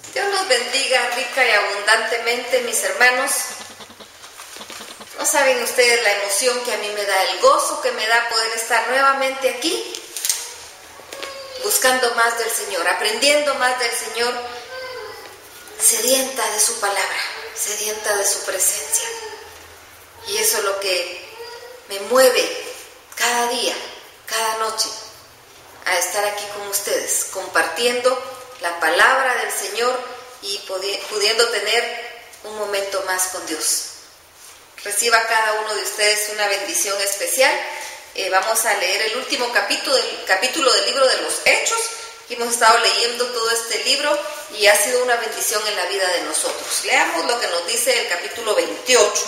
Dios los bendiga rica y abundantemente, mis hermanos. No saben ustedes la emoción que a mí me da, el gozo que me da poder estar nuevamente aquí, buscando más del Señor, aprendiendo más del Señor, sedienta de su palabra, sedienta de su presencia. Y eso es lo que me mueve cada día, cada noche, a estar aquí con ustedes, compartiendo la palabra del Señor y pudiendo tener un momento más con Dios. Reciba cada uno de ustedes una bendición especial. Vamos a leer el último capítulo del libro de los Hechos. Hemos estado leyendo todo este libro y ha sido una bendición en la vida de nosotros. Leamos lo que nos dice el capítulo 28.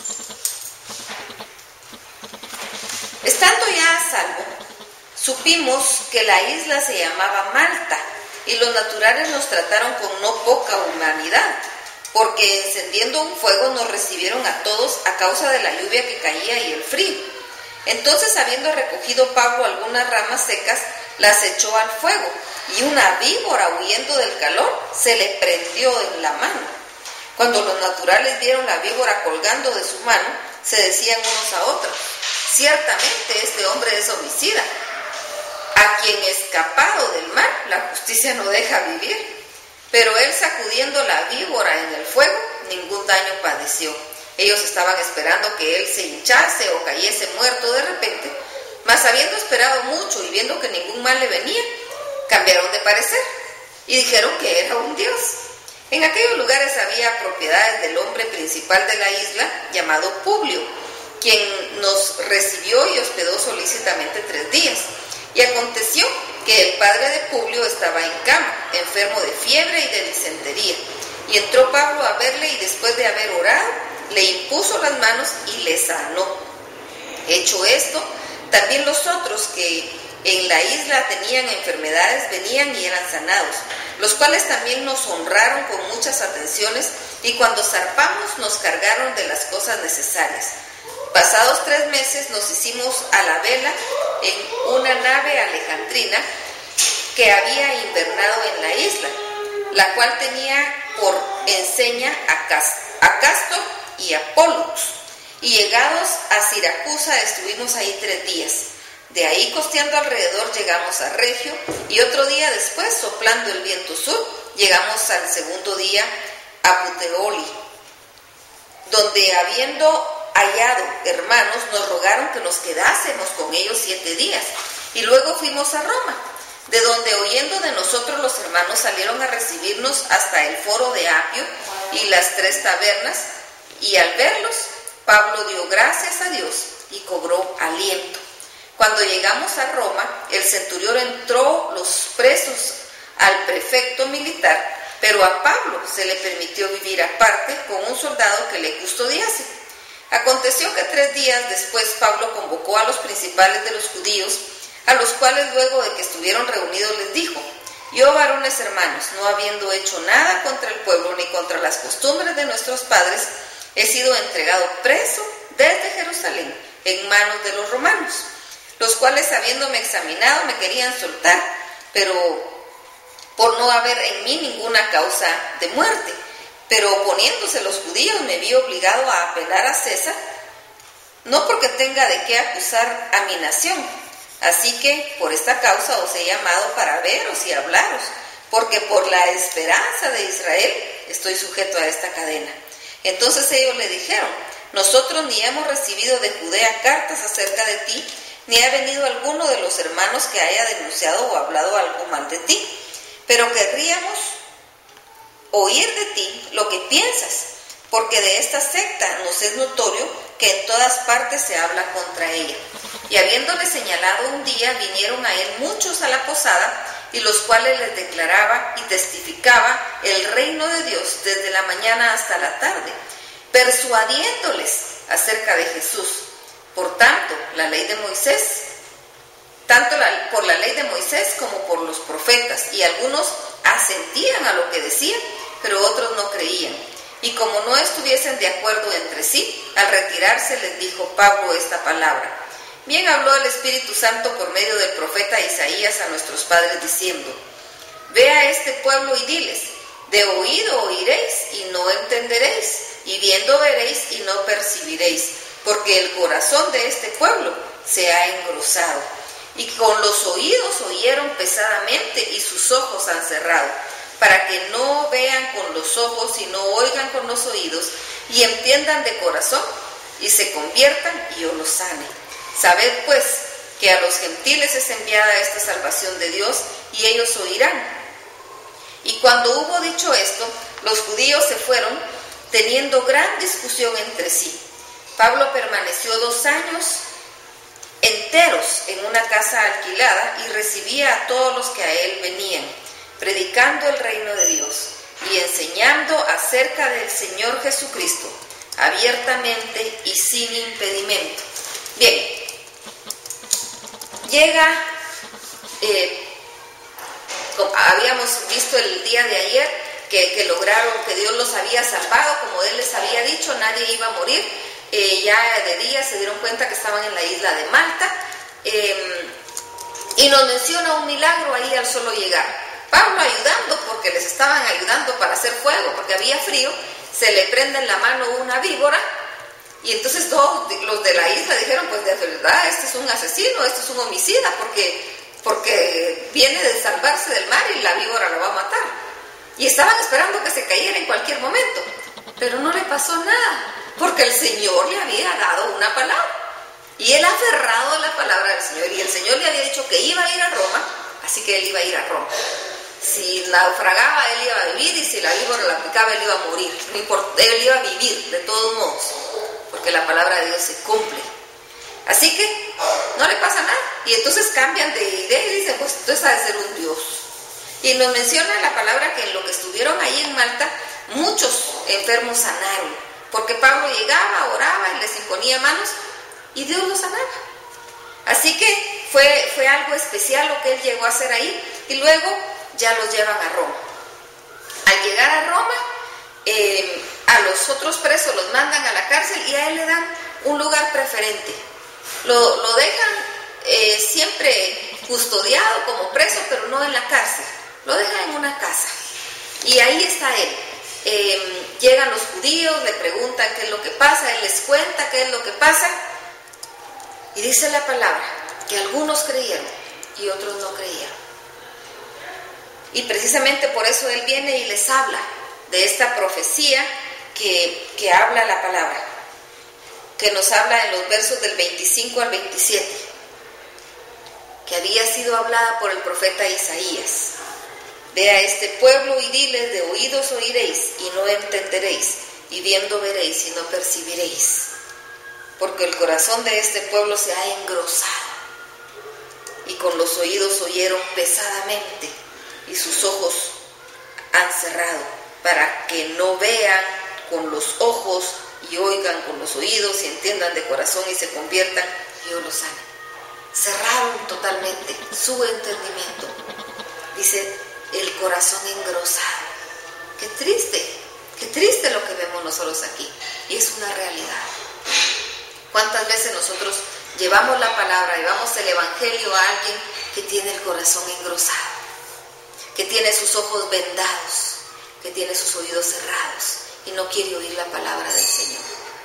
Estando ya a salvo, supimos que la isla se llamaba Malta, y los naturales nos trataron con no poca humanidad, porque encendiendo un fuego nos recibieron a todos a causa de la lluvia que caía y el frío. Entonces, habiendo recogido Pablo algunas ramas secas, las echó al fuego, y una víbora, huyendo del calor, se le prendió en la mano. Cuando los naturales vieron la víbora colgando de su mano, se decían unos a otros: ciertamente este hombre es homicida, a quien escapado del mal la justicia no deja vivir. Pero él, sacudiendo la víbora en el fuego, ningún daño padeció. Ellos estaban esperando que él se hinchase o cayese muerto de repente, mas habiendo esperado mucho y viendo que ningún mal le venía, cambiaron de parecer y dijeron que era un dios. En aquellos lugares había propiedades del hombre principal de la isla, llamado Publio, quien nos recibió y hospedó solícitamente 3 días. Y aconteció que el padre de Publio estaba en cama, enfermo de fiebre y de disentería. Y entró Pablo a verle, y después de haber orado, le impuso las manos y le sanó. Hecho esto, también los otros que en la isla tenían enfermedades venían y eran sanados, los cuales también nos honraron con muchas atenciones, y cuando zarpamos nos cargaron de las cosas necesarias. Pasados 3 meses nos hicimos a la vela en una nave alejandrina que había invernado en la isla, la cual tenía por enseña a Castor y a Pólux. Y llegados a Siracusa estuvimos ahí 3 días. De ahí, costeando alrededor, llegamos a Regio, y otro día después, soplando el viento sur, llegamos al segundo día a Puteoli, donde, habiendo hallado hermanos, nos rogaron que nos quedásemos con ellos 7 días, y luego fuimos a Roma, de donde, oyendo de nosotros, los hermanos salieron a recibirnos hasta el foro de Apio y las 3 tabernas, y al verlos, Pablo dio gracias a Dios y cobró aliento. Cuando llegamos a Roma, el centurión entró los presos al prefecto militar, pero a Pablo se le permitió vivir aparte con un soldado que le custodiase. Aconteció que 3 días después Pablo convocó a los principales de los judíos, a los cuales, luego de que estuvieron reunidos, les dijo: yo, varones hermanos, no habiendo hecho nada contra el pueblo ni contra las costumbres de nuestros padres, he sido entregado preso desde Jerusalén en manos de los romanos, los cuales, habiéndome examinado, me querían soltar, pero por no haber en mí ninguna causa de muerte. Pero oponiéndose los judíos, me vi obligado a apelar a César, no porque tenga de qué acusar a mi nación. Así que por esta causa os he llamado para veros y hablaros, porque por la esperanza de Israel estoy sujeto a esta cadena. Entonces ellos le dijeron: nosotros ni hemos recibido de Judea cartas acerca de ti, ni ha venido alguno de los hermanos que haya denunciado o hablado algo mal de ti, pero querríamos oír de ti lo que piensas, porque de esta secta nos es notorio que en todas partes se habla contra ella. Y habiéndole señalado un día, vinieron a él muchos a la posada, y los cuales les declaraba y testificaba el reino de Dios desde la mañana hasta la tarde, persuadiéndoles acerca de Jesús. Por tanto, por la ley de Moisés como por los profetas, y algunos asentían a lo que decían, pero otros no creían. Y como no estuviesen de acuerdo entre sí, al retirarse les dijo Pablo esta palabra: bien habló el Espíritu Santo por medio del profeta Isaías a nuestros padres diciendo: ve a este pueblo y diles: De oído oiréis y no entenderéis, y viendo veréis y no percibiréis, porque el corazón de este pueblo se ha engrosado. Y con los oídos oyeron pesadamente y sus ojos han cerrado, para que no vean con los ojos y no oigan con los oídos, y entiendan de corazón y se conviertan y yo los sane. Sabed pues que a los gentiles es enviada esta salvación de Dios, y ellos oirán. Y cuando hubo dicho esto, los judíos se fueron, teniendo gran discusión entre sí. Pablo permaneció 2 años enteros en una casa alquilada y recibía a todos los que a él venían, predicando el reino de Dios y enseñando acerca del Señor Jesucristo, abiertamente y sin impedimento. Bien, llega, como habíamos visto el día de ayer, que lograron, que Dios los había salvado, como Él les había dicho, nadie iba a morir. Ya de día se dieron cuenta que estaban en la isla de Malta, y nos menciona un milagro ahí al solo llegar. Pablo ayudando, porque les estaban ayudando para hacer fuego, porque había frío, se le prende en la mano una víbora, y entonces todos los de la isla dijeron, pues de verdad, este es un asesino, este es un homicida, porque viene de salvarse del mar y la víbora lo va a matar. Y estaban esperando que se cayera en cualquier momento, pero no le pasó nada, porque el Señor le había dado una palabra, y él aferrado a la palabra del Señor, y el Señor le había dicho que iba a ir a Roma, así que él iba a ir a Roma. Si naufragaba, él iba a vivir, y si la víbora la picaba, él iba a morir. No importa, él iba a vivir de todos modos, porque la palabra de Dios se cumple. Así que no le pasa nada, y entonces cambian de idea y dicen, pues entonces ha de ser un Dios. Y nos menciona la palabra que en lo que estuvieron ahí en Malta, muchos enfermos sanaron, porque Pablo llegaba, oraba y les imponía manos y Dios los sanaba. Así que fue algo especial lo que él llegó a hacer ahí, y luego ya los llevan a Roma. Al llegar a Roma, a los otros presos los mandan a la cárcel y a él le dan un lugar preferente. Lo dejan siempre custodiado como preso, pero no en la cárcel. Lo dejan en una casa y ahí está él. Llegan los judíos, le preguntan qué es lo que pasa, él les cuenta qué es lo que pasa, y dice la palabra que algunos creyeron y otros no creyeron. Y precisamente por eso él viene y les habla de esta profecía que habla la palabra, que nos habla en los versos del 25 al 27, que había sido hablada por el profeta Isaías. Ve a este pueblo y diles, de oídos oiréis y no entenderéis, y viendo veréis y no percibiréis, porque el corazón de este pueblo se ha engrosado, y con los oídos oyeron pesadamente, y sus ojos han cerrado, para que no vean con los ojos y oigan con los oídos y entiendan de corazón y se conviertan y yo los sane. Cerraron totalmente su entendimiento. Dice, el corazón engrosado. Qué triste lo que vemos nosotros aquí, y es una realidad. ¿Cuántas veces nosotros llevamos la palabra, llevamos el evangelio a alguien que tiene el corazón engrosado, que tiene sus ojos vendados, que tiene sus oídos cerrados y no quiere oír la palabra del Señor?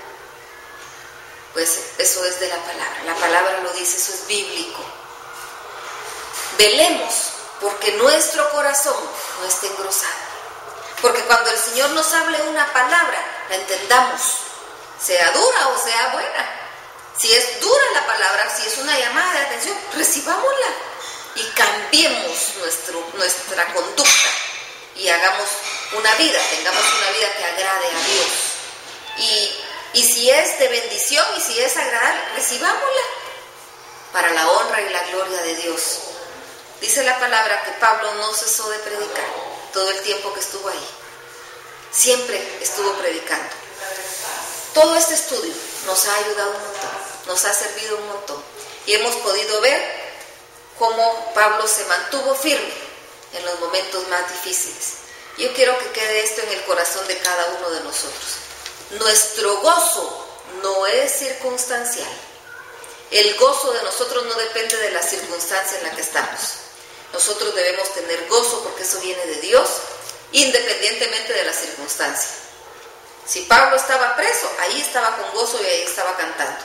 Pues eso es de la palabra lo dice, eso es bíblico. Velemos porque nuestro corazón no esté engrosado, porque cuando el Señor nos hable una palabra, la entendamos, sea dura o sea buena. Si es dura la palabra, si es una llamada de atención, recibámosla y cambiemos nuestra conducta y hagamos una vida, tengamos una vida que agrade a Dios. Y si es de bendición y si es agradable, recibámosla para la honra y la gloria de Dios. Dice la palabra que Pablo no cesó de predicar todo el tiempo que estuvo ahí. Siempre estuvo predicando. Todo este estudio nos ha ayudado un montón, nos ha servido un montón. Y hemos podido ver cómo Pablo se mantuvo firme en los momentos más difíciles. Yo quiero que quede esto en el corazón de cada uno de nosotros. Nuestro gozo no es circunstancial. El gozo de nosotros no depende de la circunstancia en la que estamos. Nosotros debemos tener gozo porque eso viene de Dios independientemente de la circunstancia. Si Pablo estaba preso, ahí estaba con gozo y ahí estaba cantando.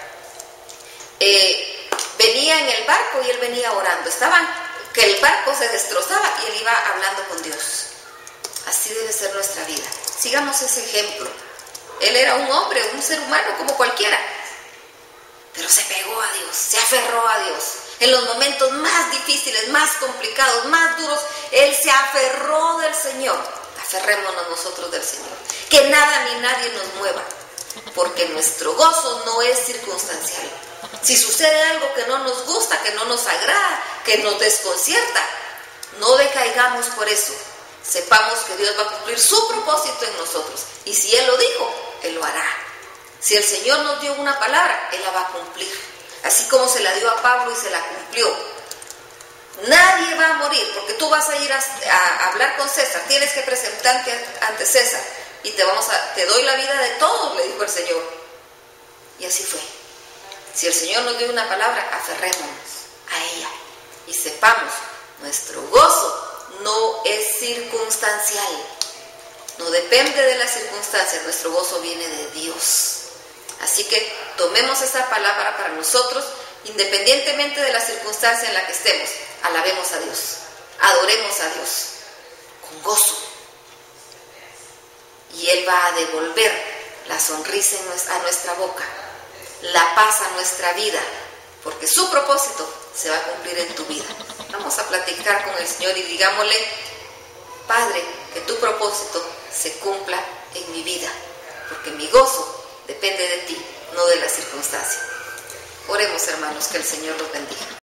Venía en el barco y él venía orando. Que el barco se destrozaba y él iba hablando con Dios. Así debe ser nuestra vida. Sigamos ese ejemplo. Él era un hombre, un ser humano como cualquiera, pero se pegó a Dios, se aferró a Dios. En los momentos más difíciles, más complicados, más duros, él se aferró del Señor. Aferrémonos nosotros del Señor. Que nada ni nadie nos mueva, porque nuestro gozo no es circunstancial. Si sucede algo que no nos gusta, que no nos agrada, que nos desconcierta, no decaigamos por eso. Sepamos que Dios va a cumplir su propósito en nosotros. Y si Él lo dijo, Él lo hará. Si el Señor nos dio una palabra, Él la va a cumplir. Así como se la dio a Pablo y se la cumplió. Nadie va a morir, porque tú vas a ir a hablar con César. Tienes que presentarte ante César. Y te doy la vida de todos, le dijo el Señor. Y así fue. Si el Señor nos dio una palabra, aferrémonos a ella. Y sepamos, nuestro gozo no es circunstancial. No depende de las circunstancias, nuestro gozo viene de Dios. Así que tomemos esa palabra para nosotros, independientemente de la circunstancia en la que estemos. Alabemos a Dios, adoremos a Dios con gozo. Y Él va a devolver la sonrisa a nuestra boca, la paz a nuestra vida, porque su propósito se va a cumplir en tu vida. Vamos a platicar con el Señor y digámosle: Padre, que tu propósito se cumpla en mi vida, porque mi gozo depende de ti, no de la circunstancia. Oremos, hermanos, que el Señor los bendiga.